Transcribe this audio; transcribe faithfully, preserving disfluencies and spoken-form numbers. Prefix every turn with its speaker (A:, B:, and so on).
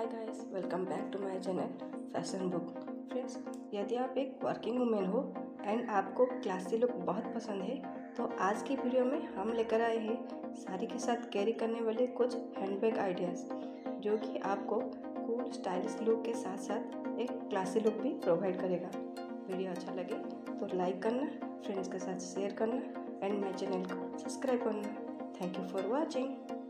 A: Hi guys, welcome back to my channel fashion book. Friends, यदि आप एक working women हो एंड आपको क्लासी लुक बहुत पसंद है तो आज की वीडियो में हम लेकर आए हैं साड़ी के साथ कैरी करने वाले कुछ हैंडबैग आइडियाज़, जो कि आपको कूल स्टाइलिश लुक के साथ साथ एक क्लासी लुक भी प्रोवाइड करेगा। वीडियो अच्छा लगे तो लाइक करना, फ्रेंड्स के साथ शेयर करना एंड माय चैनल को सब्सक्राइब करना। Thank you for watching.